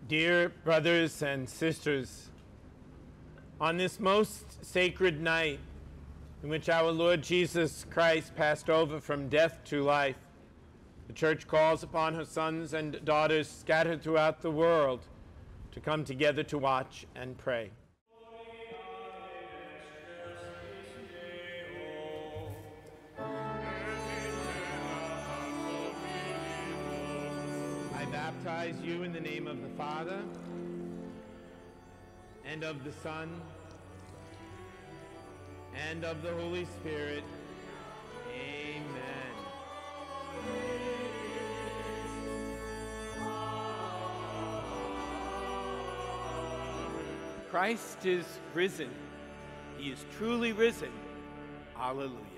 Dear brothers and sisters, on this most sacred night in which our Lord Jesus Christ passed over from death to life, the Church calls upon her sons and daughters scattered throughout the world to come together to watch and pray. I baptize you in the name of the Father, and of the Son, and of the Holy Spirit. Amen. Christ is risen. He is truly risen. Hallelujah.